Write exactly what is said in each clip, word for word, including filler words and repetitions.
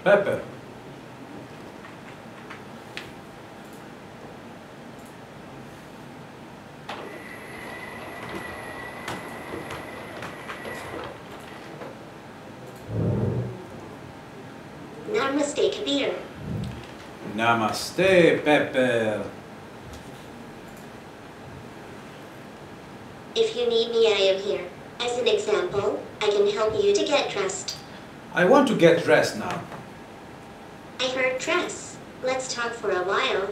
Pepper. Namaste, Kabir. Namaste, Pepper. If you need me, I am here. As an example, I can help you to get dressed. I want to get dressed now. I heard dress. Let's talk for a while.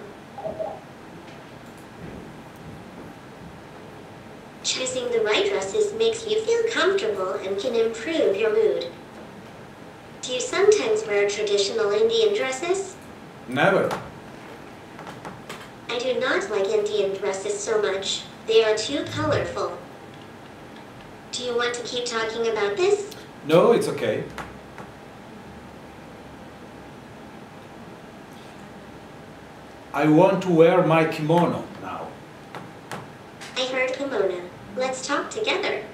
Choosing the right dresses makes you feel comfortable and can improve your mood. Do you sometimes wear traditional Indian dresses? Never. I do not like Indian dresses so much. They are too colorful. Do you want to keep talking about this? No, it's okay. I want to wear my kimono now. I heard kimono. Let's talk together.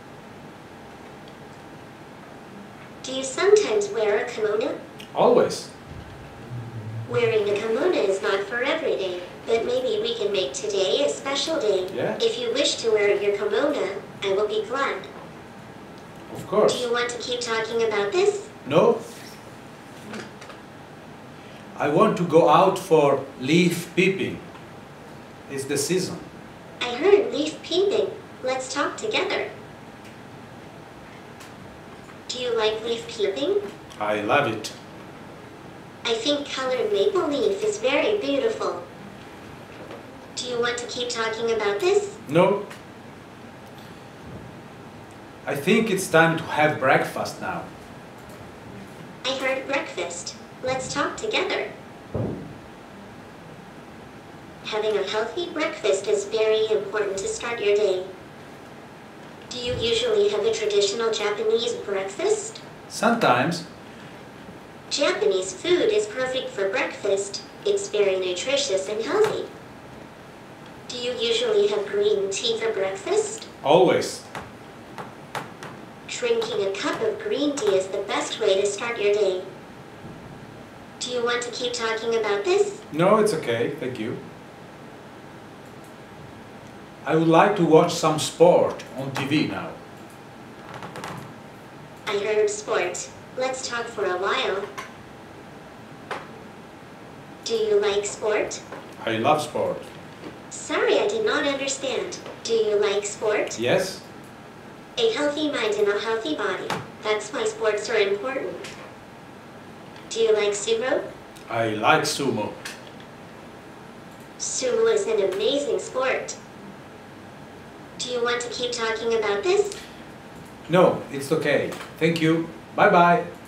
Do you sometimes wear a kimono? Always. Wearing a kimono is not for every day, but maybe we can make today a special day. Yeah. If you wish to wear your kimono, I will be glad. Of course. Do you want to keep talking about this? No. I want to go out for leaf peeping. It's the season. I heard leaf peeping. Let's talk together. Do you like leaf peeping? I love it. I think colored maple leaf is very beautiful. Do you want to keep talking about this? No. I think it's time to have breakfast now. I heard breakfast. Let's talk together. Having a healthy breakfast is very important to start your day. Do you usually have a traditional Japanese breakfast? Sometimes. Japanese food is perfect for breakfast. It's very nutritious and healthy. Do you usually have green tea for breakfast? Always. Drinking a cup of green tea is the best way to start your day. Do you want to keep talking about this? No, it's okay. Thank you. I would like to watch some sport on T V now. I heard sport. Let's talk for a while. Do you like sport? I love sport. Sorry, I did not understand. Do you like sport? Yes? A healthy mind and a healthy body. That's why sports are important. Do you like sumo? I like sumo. Sumo is an amazing sport. Do you want to keep talking about this? No, it's okay. Thank you. Bye-bye.